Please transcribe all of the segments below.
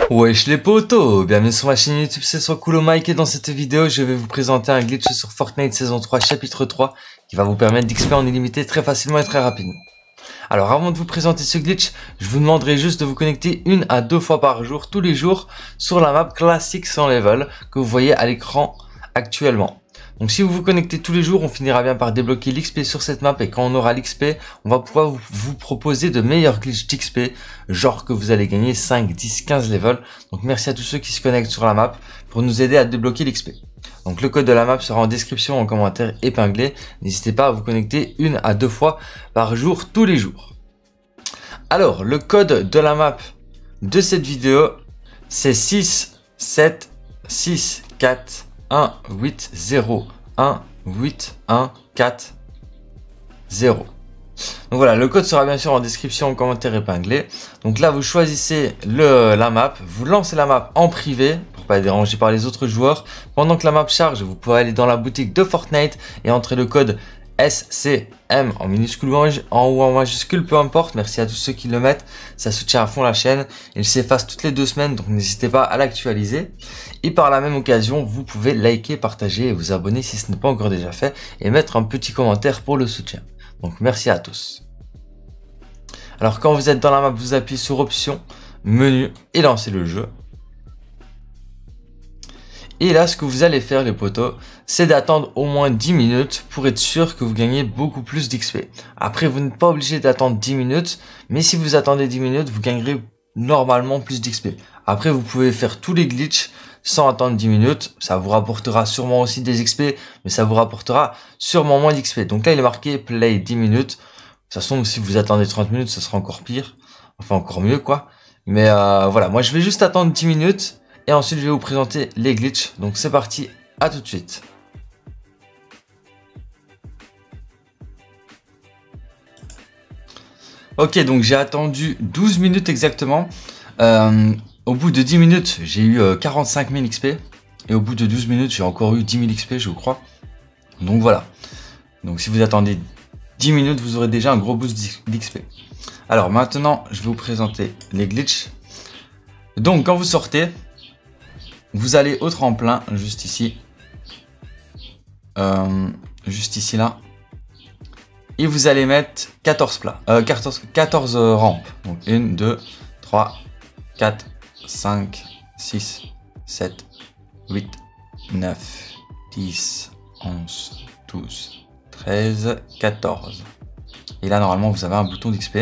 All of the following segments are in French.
Wesh les potos, bienvenue sur ma chaîne YouTube, c'est Coolo Mike et dans cette vidéo je vais vous présenter un glitch sur Fortnite saison 3 chapitre 3 qui va vous permettre d'XP en illimité très facilement et très rapidement. Alors avant de vous présenter ce glitch, je vous demanderai juste de vous connecter 1 à 2 fois par jour, tous les jours, sur la map classique sans level que vous voyez à l'écran actuellement. Donc si vous vous connectez tous les jours, on finira bien par débloquer l'XP sur cette map et quand on aura l'XP, on va pouvoir vous proposer de meilleurs glitches d'XP, genre que vous allez gagner 5, 10, 15 levels. Donc merci à tous ceux qui se connectent sur la map pour nous aider à débloquer l'XP. Donc le code de la map sera en description, en commentaire épinglé. N'hésitez pas à vous connecter 1 à 2 fois par jour, tous les jours. Alors le code de la map de cette vidéo, c'est 6, 7, 6, 4, 1, 8, 0, 1, 8, 1, 4, 0. Donc voilà, le code sera bien sûr en description, en commentaire épinglé. Donc là, vous choisissez la map, vous lancez la map en privé pour pas être dérangé par les autres joueurs. Pendant que la map charge, vous pouvez aller dans la boutique de Fortnite et entrer le code SCM en minuscule ou en majuscule, peu importe. Merci à tous ceux qui le mettent, ça soutient à fond la chaîne. Il s'efface toutes les 2 semaines, donc n'hésitez pas à l'actualiser. Et par la même occasion, vous pouvez liker, partager et vous abonner si ce n'est pas encore déjà fait et mettre un petit commentaire pour le soutien. Donc merci à tous. Alors quand vous êtes dans la map, vous appuyez sur option, menu et lancez le jeu. Et là, ce que vous allez faire les potos, c'est d'attendre au moins 10 minutes pour être sûr que vous gagnez beaucoup plus d'XP. Après, vous n'êtes pas obligé d'attendre 10 minutes, mais si vous attendez 10 minutes, vous gagnerez normalement plus d'XP. Après, vous pouvez faire tous les glitches sans attendre 10 minutes. Ça vous rapportera sûrement aussi des XP, mais ça vous rapportera sûrement moins d'XP. Donc là, il est marqué play 10 minutes. De toute façon, si vous attendez 30 minutes, ce sera encore pire. Enfin, encore mieux, quoi. Mais voilà, moi, je vais juste attendre 10 minutes. Et ensuite, je vais vous présenter les glitches. Donc, c'est parti. À tout de suite. Ok, donc j'ai attendu 12 minutes exactement. Au bout de 10 minutes, j'ai eu 45 000 XP. Et au bout de 12 minutes, j'ai encore eu 10 000 XP, je crois. Donc voilà. Donc si vous attendez 10 minutes, vous aurez déjà un gros boost d'XP. Alors maintenant, je vais vous présenter les glitches. Donc quand vous sortez, vous allez au tremplin, juste ici. Juste ici là. Et vous allez mettre 14 rampes. Donc 1, 2, 3, 4, 5, 6, 7, 8, 9, 10, 11, 12, 13, 14. Et là, normalement, vous avez un bouton d'XP.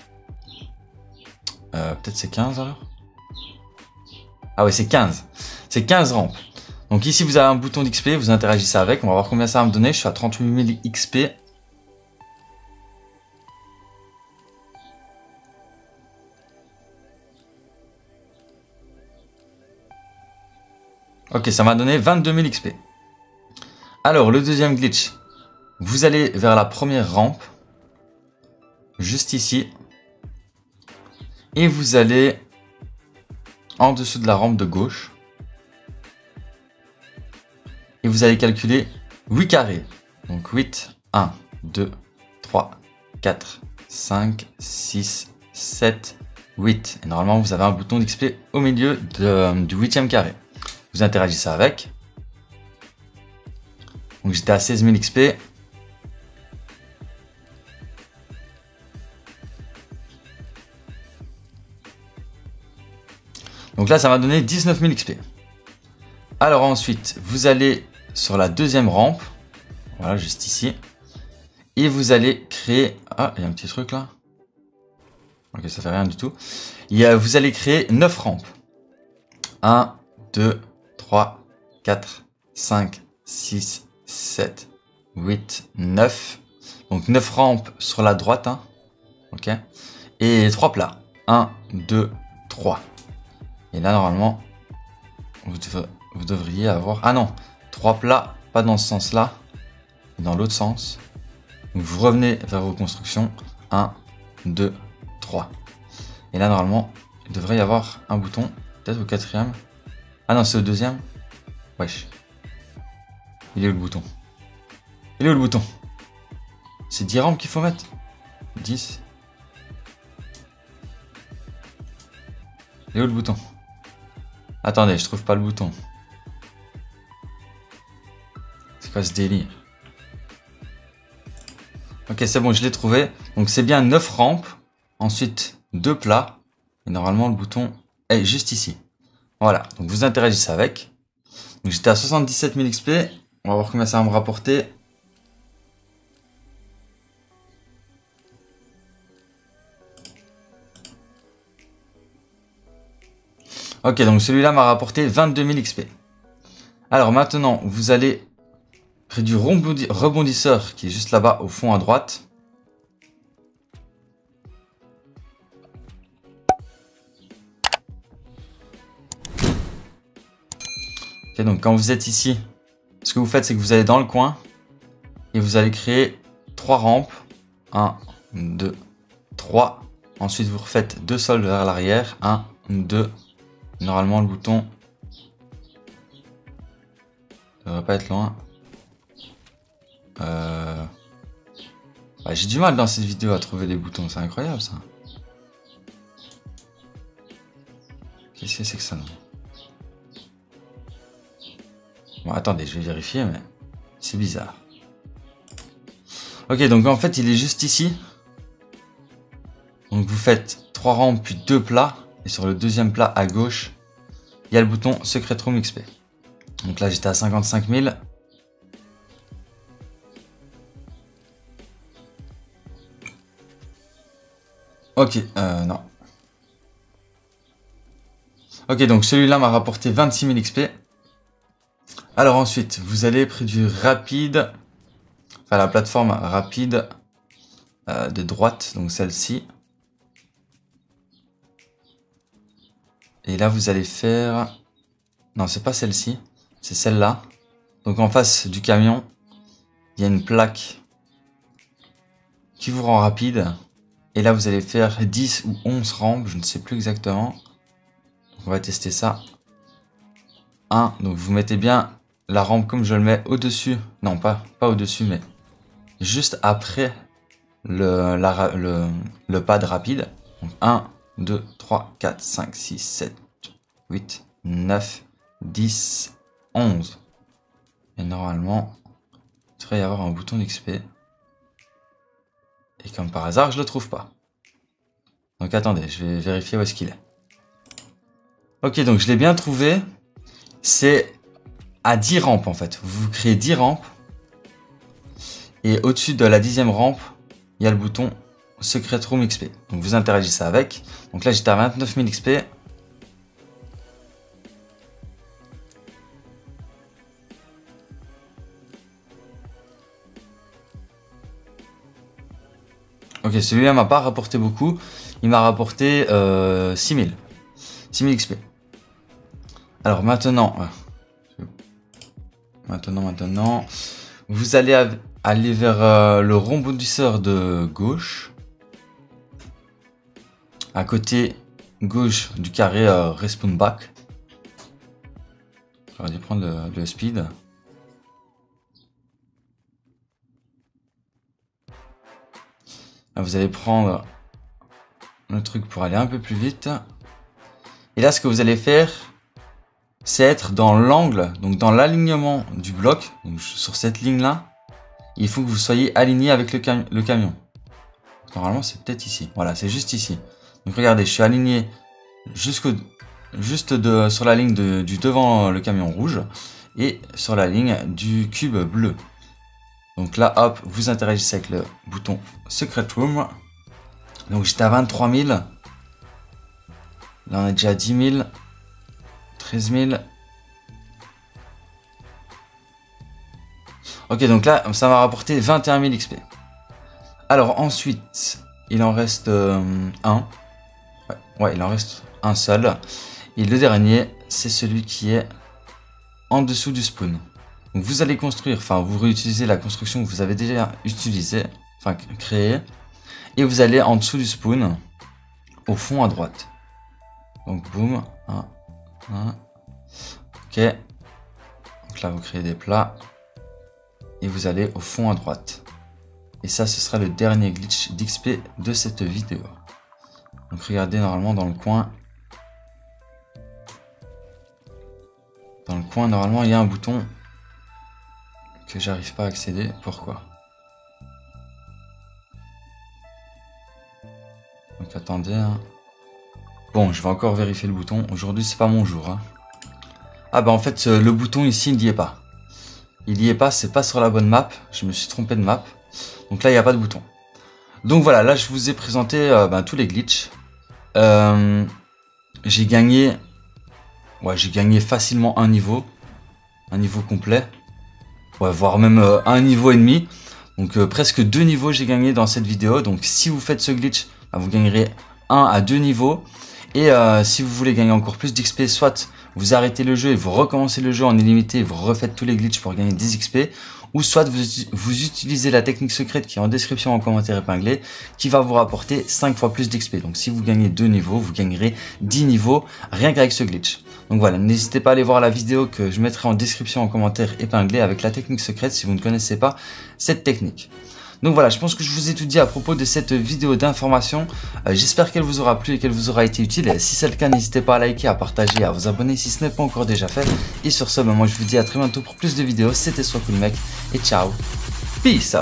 Peut-être c'est 15 alors? Ah ouais, c'est 15. C'est 15 rampes. Donc ici, vous avez un bouton d'XP, vous interagissez avec. On va voir combien ça va me donner. Je suis à 38 000 XP. Ok, ça m'a donné 22 000 XP. Alors, le deuxième glitch. Vous allez vers la première rampe. Juste ici. Et vous allez en dessous de la rampe de gauche. Et vous allez calculer 8 carrés. Donc 8, 1, 2, 3, 4, 5, 6, 7, 8. Et normalement, vous avez un bouton d'XP au milieu du 8e carré. Vous interagissez avec. Donc j'étais à 16 000 XP. Donc là, ça m'a donné 19 000 XP. Alors ensuite, vous allez sur la deuxième rampe. Voilà, juste ici. Et vous allez créer... Ah, il y a un petit truc là. Ok, ça fait rien du tout. Vous allez créer 9 rampes. 1, 2, 3, 4, 5, 6, 7, 8, 9. Donc 9 rampes sur la droite. Hein. Ok. Et 3 plats. 1, 2, 3. Et là, normalement, vous devriez avoir... Ah non, 3 plats, pas dans ce sens-là, dans l'autre sens. Donc vous revenez vers vos constructions. 1, 2, 3. Et là, normalement, il devrait y avoir un bouton, peut-être au 4e. Ah non, c'est au 2e. Wesh. Il est où le bouton? Il est où le bouton? C'est 10 rampes qu'il faut mettre. 10. Il est où le bouton? Attendez, je trouve pas le bouton. C'est quoi ce délire? Ok, c'est bon, je l'ai trouvé. Donc c'est bien 9 rampes. Ensuite, 2 plats. Et normalement, le bouton est juste ici. Voilà, donc vous interagissez avec. Donc j'étais à 77 000 XP. On va voir combien ça va me rapporter. Ok, donc celui-là m'a rapporté 22 000 XP. Alors maintenant, vous allez près du rebondisseur qui est juste là-bas au fond à droite. Ok, donc quand vous êtes ici, ce que vous faites, c'est que vous allez dans le coin et vous allez créer 3 rampes. 1, 2, 3. Ensuite, vous refaites 2 sols vers l'arrière. 1, 2. Normalement, le bouton ne devrait pas être loin. J'ai du mal dans cette vidéo à trouver les boutons. C'est incroyable, ça. Qu'est-ce que c'est que ça, non? Bon, attendez, je vais vérifier, mais c'est bizarre. Ok, donc en fait, il est juste ici. Donc vous faites 3 rampes puis 2 plats. Et sur le deuxième plat à gauche, il y a le bouton Secret Room XP. Donc là, j'étais à 55 000. Ok, non. Ok, donc celui-là m'a rapporté 26 000 XP. Alors ensuite, vous allez près du rapide. Enfin, la plateforme rapide de droite, donc celle-ci. Et là, vous allez faire... Non, c'est pas celle-ci, c'est celle-là. Donc en face du camion, il y a une plaque qui vous rend rapide. Et là, vous allez faire 10 ou 11 rampes, je ne sais plus exactement. Donc, on va tester ça. 1, donc vous mettez bien la rampe comme je le mets au-dessus. Non, pas au-dessus, mais juste après le pad rapide. Donc 1, 2, 3, 4, 5, 6, 7, 8, 9, 10, 11. Et normalement, il devrait y avoir un bouton d'XP. Et comme par hasard, je le trouve pas. Donc attendez, je vais vérifier où est-ce qu'il est. Ok, donc je l'ai bien trouvé. C'est à 10 rampes en fait. Vous créez 10 rampes. Et au-dessus de la 10e rampe, il y a le bouton Secret Room XP. Donc vous interagissez avec. Donc là j'étais à 29 000 XP. Ok, celui-là m'a pas rapporté beaucoup. Il m'a rapporté 6 000. 6 000 XP. Alors maintenant, vous allez aller vers le rebondisseur de gauche. À côté gauche du carré Respawn Back. J'aurais dû prendre le speed. Là, vous allez prendre le truc pour aller un peu plus vite. Et là, ce que vous allez faire, c'est être dans l'angle, donc dans l'alignement du bloc, donc sur cette ligne-là. Il faut que vous soyez aligné avec le camion. Normalement, c'est peut-être ici. Voilà, c'est juste ici. Donc regardez, je suis aligné juste sur la ligne du devant le camion rouge et sur la ligne du cube bleu. Donc là, hop, vous interagissez avec le bouton Secret Room. Donc j'étais à 23 000. Là, on est déjà à 10 000. 13 000. Ok, donc là, ça m'a rapporté 21 000 XP. Alors ensuite, il en reste un. Ouais, il en reste un seul. Et le dernier, c'est celui qui est en dessous du spawn. Donc vous allez construire, enfin vous réutilisez la construction que vous avez déjà utilisée, enfin créée. Et vous allez en dessous du spawn, au fond à droite. Donc boum, 1, 1. Ok. Donc là vous créez des plats. Et vous allez au fond à droite. Et ça, ce sera le dernier glitch d'XP de cette vidéo. Donc regardez normalement dans le coin. le coin, normalement, il y a un bouton que j'arrive pas à accéder. Pourquoi? Donc attendez. Hein. Bon, je vais encore vérifier le bouton. Aujourd'hui, c'est pas mon jour. Hein. Ah bah en fait, le bouton ici, il n'y est pas. Il n'y est pas, c'est pas sur la bonne map. Je me suis trompé de map. Donc là, il n'y a pas de bouton. Donc voilà, là, je vous ai présenté tous les glitches. J'ai gagné... Ouais, j'ai gagné facilement un niveau complet. Ouais, voire même un niveau et demi. Donc presque 2 niveaux j'ai gagné dans cette vidéo. Donc si vous faites ce glitch, bah, vous gagnerez 1 à 2 niveaux. Et si vous voulez gagner encore plus d'XP, soit vous arrêtez le jeu et vous recommencez le jeu en illimité et vous refaites tous les glitches pour gagner 10 XP. Ou soit vous utilisez la technique secrète qui est en description en commentaire épinglé, qui va vous rapporter 5 fois plus d'XP. Donc si vous gagnez 2 niveaux, vous gagnerez 10 niveaux rien qu'avec ce glitch. Donc voilà, n'hésitez pas à aller voir la vidéo que je mettrai en description en commentaire épinglé avec la technique secrète si vous ne connaissez pas cette technique. Donc voilà, je pense que je vous ai tout dit à propos de cette vidéo d'information. J'espère qu'elle vous aura plu et qu'elle vous aura été utile. Et si c'est le cas, n'hésitez pas à liker, à partager, à vous abonner si ce n'est pas encore déjà fait. Et sur ce, moi je vous dis à très bientôt pour plus de vidéos. C'était SoisCoolMec et ciao. Peace.